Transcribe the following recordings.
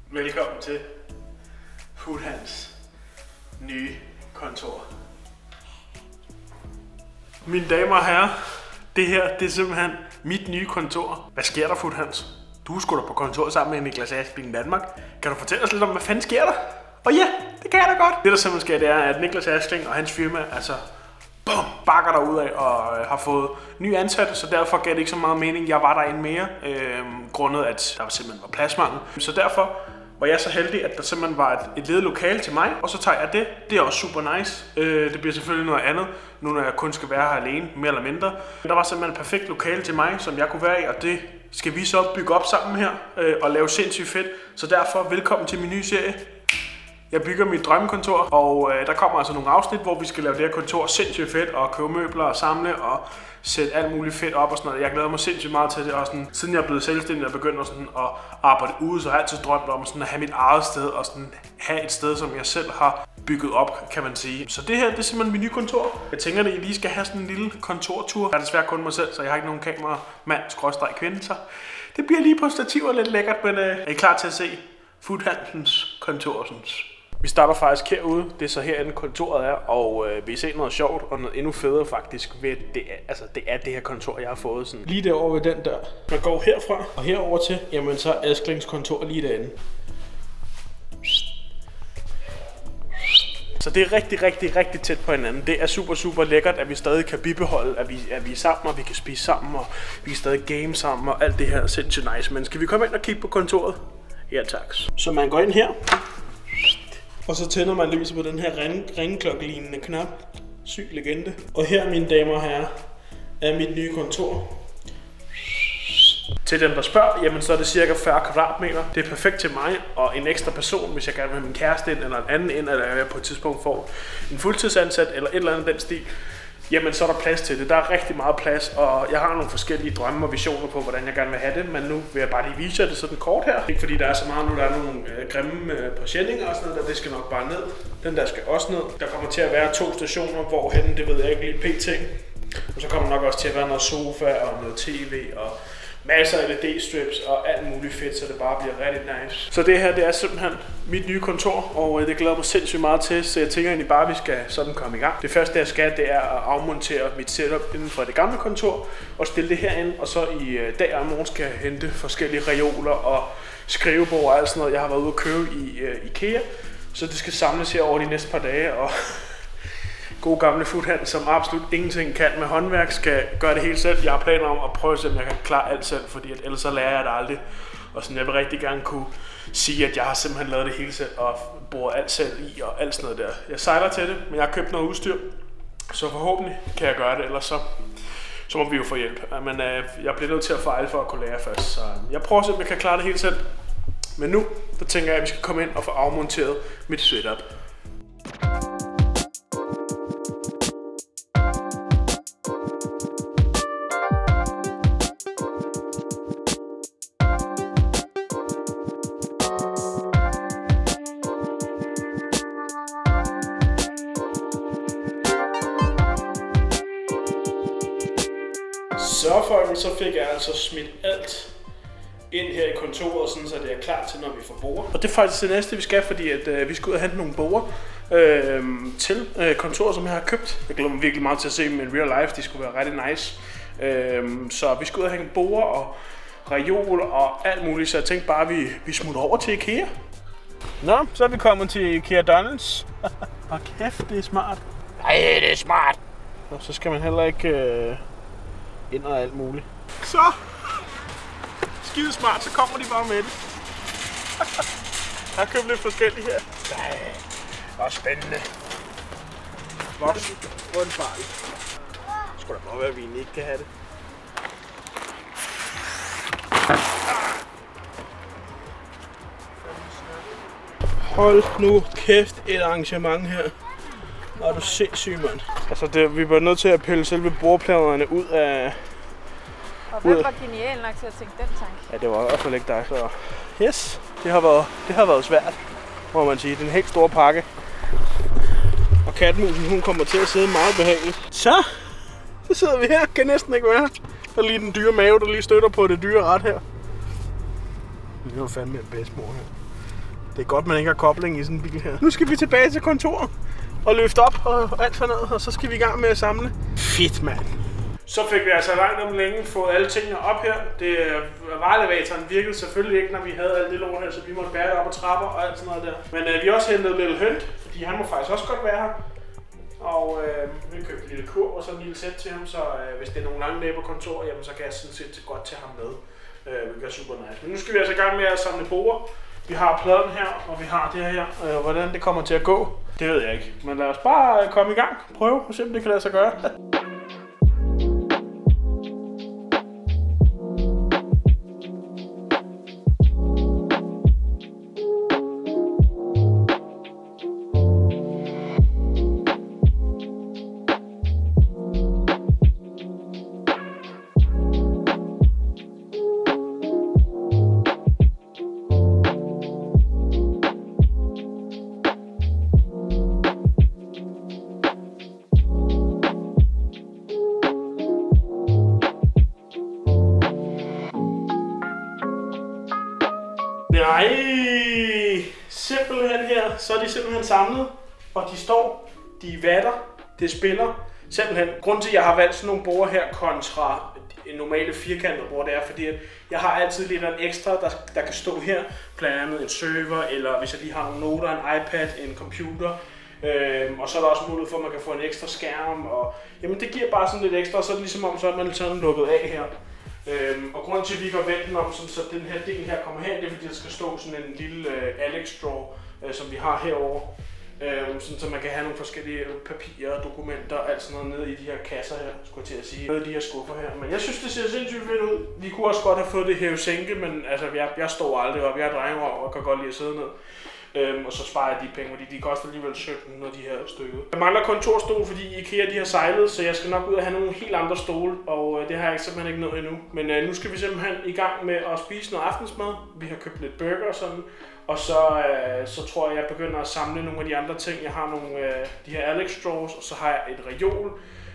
Velkommen til Foodhands nye kontor. Mine damer og herrer, det her det er simpelthen mit nye kontor. Hvad sker der, Foodhands? Du er sgu da på kontor sammen med Niklas Askling Danmark. Kan du fortælle os lidt om, hvad fanden sker der? Og ja, det kan jeg da godt. Det der simpelthen sker, det er, at Niklas Askling og hans firma, altså bakker derudad og har fået nye ansatte, så derfor gav det ikke så meget mening. Jeg var derinde mere, grundet at der simpelthen var pladsmangel. Så derfor var jeg så heldig, at der simpelthen var et ledigt lokale til mig, og så tager jeg det. Det er også super nice. Det bliver selvfølgelig noget andet, nu når jeg kun skal være her alene, mere eller mindre. Der var simpelthen et perfekt lokale til mig, som jeg kunne være i, og det skal vi så bygge op sammen her og lave sindssygt fedt. Så derfor, velkommen til min nye serie. Jeg bygger mit drømmekontor, og der kommer altså nogle afsnit, hvor vi skal lave det her kontor sindssygt fedt, og købe møbler og samle og sætte alt muligt fedt op og sådan noget. Jeg glæder mig sindssygt meget til det, og sådan, siden jeg er blevet selvstændig og begynder sådan at arbejde ude, så har jeg altid drømt om sådan at have mit eget sted, og sådan have et sted, som jeg selv har bygget op, kan man sige. Så det her, det er simpelthen mit nye kontor. Jeg tænker, at I lige skal have sådan en lille kontortur. Jeg er desværre kun mig selv, så jeg har ikke nogen kameramand/kvinde, så det bliver lige på stativer lidt lækkert, men er I klar til at se Foodhands kontor? Vi starter faktisk herude, det er så herinde kontoret er, og vi ser noget sjovt og noget endnu federe faktisk ved, det er det her kontor, jeg har fået sådan. Lige derovre ved den dør. Man går herfra og herover til, jamen så er Asklings kontor lige derinde. Så det er rigtig tæt på hinanden. Det er super lækkert, at vi stadig kan bibeholde, at vi er sammen, og vi kan spise sammen, og vi kan stadig game sammen, og alt det her er sindssygt nice. Men skal vi komme ind og kigge på kontoret? Ja tak. Så man går ind her. Og så tænder man lyset på den her ringeklokke-lignende knap. Syg legende. Og her, mine damer og herrer, er mit nye kontor. Til dem, der spørger, jamen så er det cirka 40 kvadratmeter. Det er perfekt til mig og en ekstra person, hvis jeg gerne vil have min kæreste ind, eller en anden ind, eller jeg på et tidspunkt får en fuldtidsansat, eller et eller andet den stil. Jamen så er der plads til det. Der er rigtig meget plads, og jeg har nogle forskellige drømme og visioner på, hvordan jeg gerne vil have det, men nu vil jeg bare lige vise jer det sådan kort her. Ikke fordi der er så meget nu, der er nogle grimme præsjendinger og sådan noget, der det skal nok bare ned. Den der skal også ned. Der kommer til at være 2 stationer, hvorhen det ved jeg ikke lige pt. Og så kommer der nok også til at være noget sofa og noget tv og masser af LED-strips og alt muligt fedt, så det bare bliver rigtig nice. Så det her, det er simpelthen mit nye kontor, og det glæder mig sindssygt meget til, så jeg tænker egentlig bare, at vi skal sådan komme i gang. Det første, jeg skal, det er at afmontere mit setup inden for det gamle kontor, og stille det herind, og så i dag og morgen skal jeg hente forskellige reoler og skrivebord og alt sådan noget, jeg har været ude at købe i IKEA, så det skal samles her over de næste par dage, og god gamle Foodhand, som absolut ingenting kan med håndværk, skal gøre det helt selv. Jeg har planer om at prøve at se, om jeg kan klare alt selv, fordi ellers så lærer jeg det aldrig. Og sådan, jeg vil rigtig gerne kunne sige, at jeg har simpelthen lavet det hele selv og bruger alt selv i og alt sådan noget der. Jeg sejler til det, men jeg har købt noget udstyr, så forhåbentlig kan jeg gøre det, ellers så må vi jo få hjælp. Men jeg bliver nødt til at fejle for at kunne lære først, så jeg prøver at se, om jeg kan klare det helt selv. Men nu, der tænker jeg, at vi skal komme ind og få afmonteret mit setup. Så folkens, så fik jeg altså smidt alt ind her i kontoret, sådan så det er klar til, når vi får borde. Og det er faktisk det næste, vi skal, fordi at, vi skal ud og hente nogle borde til kontoret, som jeg har købt. Jeg glæder mig virkelig meget til at se dem in real life, de skulle være rigtig nice. Så vi skal ud og hænge borde og reoler og alt muligt, så jeg tænkte bare, at vi smutter over til IKEA. Nå, så er vi kommet til IKEA Donalds. Og kæft, det er smart. Ej, det er smart. Og så skal man heller ikke ind og alt muligt. Så skide smart, så kommer de bare med det. Jeg har købt lidt forskelligt her. Nej, det er spændende. Hvor er det farligt? Det skulle da bare være, at vi ikke kan have det. Hold nu kæft, et arrangement her. Nå, er du sindssyg, mand. Altså, vi var nødt til at pille selve bordpladerne ud af... Og hvem var genial nok til at tænke den tanke? Ja, det var i hvert fald ikke dig. Så yes, det har været svært, må man sige. Det er en helt stor pakke. Og katmusen, hun kommer til at sidde meget behageligt. Så sidder vi her. Kan næsten ikke være. Der er lige den dyre mave, der lige støtter på det dyre ret her. Det var fandme en bedsmor her. Det er godt, man ikke har kobling i sådan en bil her. Nu skal vi tilbage til kontoret og løfte op og alt sådan noget, og så skal vi i gang med at samle. Fedt, mand. Så fik vi altså langt om længe fået alle tingene op her. Vareelevatoren virkede selvfølgelig ikke, når vi havde alt det lort her, så vi måtte bære det op ad trapper og alt sådan noget der. Men vi har også hentet Little Hønt, fordi han må faktisk også godt være her. Og vi købte et lille kur og så en lille sæt til ham, så hvis det er nogle lange dage på kontor, jamen, så kan jeg sådan set godt tage ham med. Det gør super nice. Men nu skal vi altså i gang med at samle borer. Vi har pladen her, og vi har det her. Hvordan det kommer til at gå, det ved jeg ikke. Men lad os bare komme i gang. Prøve og se, om det kan lade sig gøre. Nej, simpelthen her, så er de simpelthen samlet, og de står, de vatter, det spiller. Simpelthen, grunden til at jeg har valgt sådan nogle borer her kontra en normale firkantede bord, det er fordi, at jeg har altid lidt en ekstra, der kan stå her, blandt andet en server, eller hvis jeg lige har nogle noter, en iPad, en computer. Og så er der også mulighed for, at man kan få en ekstra skærm, og jamen det giver bare sådan lidt ekstra, og så er det ligesom om, så er man sådan lukket af her. Og grunden til, at vi ikke har vendt den om, så den her del her kommer her, det er fordi, der skal stå sådan en lille Alex draw, som vi har herovre. Sådan, så man kan have nogle forskellige papirer, dokumenter og alt sådan noget nede i de her kasser her, skulle jeg til at sige. Nede i de her skuffer her. Men jeg synes, det ser sindssygt fedt ud. Vi kunne også godt have fået det hæve-sænke, men altså, jeg står aldrig op. Jeg er drengerøv og kan godt lide at sidde ned. Og så sparer jeg de penge, fordi de koster alligevel 1700 de her stykker. Jeg mangler kontorstol, fordi IKEA de har sejlet, så jeg skal nok ud og have nogle helt andre stole, og det har jeg simpelthen ikke nået endnu. Men nu skal vi simpelthen i gang med at spise noget aftensmad. Vi har købt lidt burger og sådan, og så tror jeg, jeg begynder at samle nogle af de andre ting. Jeg har nogle de her Alex straws, og så har jeg et reol.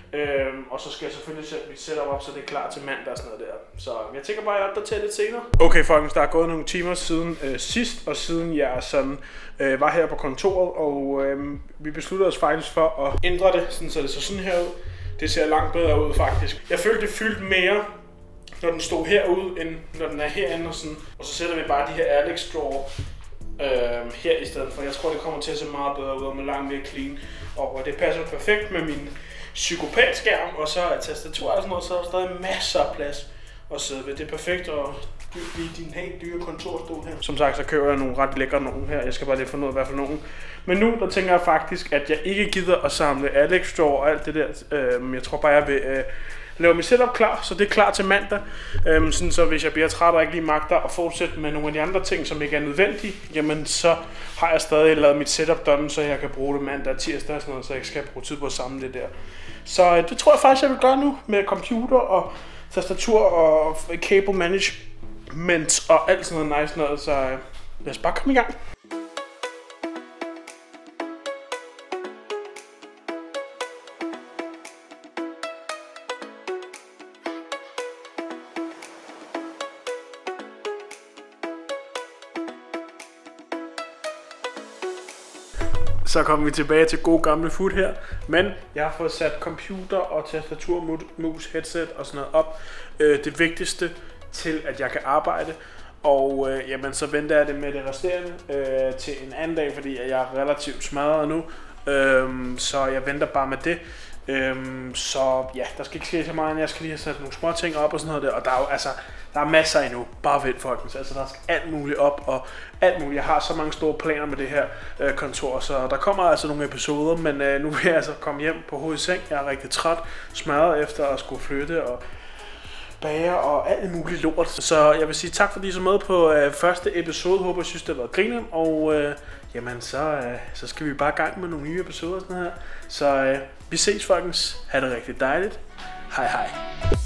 Og så skal jeg selvfølgelig sætte mit setup op, så det er klar til mandag og sådan noget der. Så jeg tænker bare, at jeg opdaterer lidt senere. Okay folkens, der er gået nogle timer siden sidst, og siden jeg sådan var her på kontoret, og vi besluttede os faktisk for at ændre det, sådan, så det så sådan her ud. Det ser langt bedre ud faktisk. Jeg følte, det fyldte mere, når den stod herude, end når den er herinde og sådan. Og så sætter vi bare de her Alex straw her i stedet for. Jeg tror, det kommer til at se meget bedre ud og med langt mere clean. Og det passer perfekt med min psykopatskærm, og så er tastatur og sådan noget, så er der stadig masser af plads at sidde ved. Det er perfekt at blive din helt dyre kontorstol her. Som sagt, så køber jeg nogle ret lækre nogen her. Jeg skal bare lige finde ud af, hvad for nogen. Men nu, der tænker jeg faktisk, at jeg ikke gider at samle Alex Store og alt det der. Jeg tror bare, jeg vil lave mit setup klar, så det er klar til mandag. Sådan så hvis jeg bliver træt og ikke lige magter at fortsætte med nogle af de andre ting, som ikke er nødvendige, jamen så har jeg stadig lavet mit setup done, så jeg kan bruge det mandag og tirsdag og sådan noget, så jeg ikke skal bruge tid på at samle det der. Så det tror jeg faktisk, jeg vil gøre nu med computer og tastatur og cable management og alt sådan noget nice noget, så lad os bare komme i gang. Så kommer vi tilbage til god gamle food her, men jeg har fået sat computer og tastatur, mus, headset og sådan noget op. Det vigtigste til, at jeg kan arbejde, og jamen, så venter jeg det med det resterende til en anden dag, fordi jeg er relativt smadret nu, så jeg venter bare med det. Så ja, der skal ikke ske så meget, jeg skal lige have sat nogle små ting op og sådan noget der, og der er jo altså, der er masser endnu, bare vent folkens, altså der skal alt muligt op og alt muligt. Jeg har så mange store planer med det her kontor, så der kommer altså nogle episoder, men nu vil jeg altså komme hjem på hovedet i seng. Jeg er rigtig træt, smadret efter at skulle flytte og bager og alt muligt lort. Så jeg vil sige tak fordi I så med på første episode. Håber I synes det har været grinen, og jamen så skal vi bare i gang med nogle nye episoder og sådan her. Så vi ses folkens. Ha' det rigtig dejligt. Hej hej.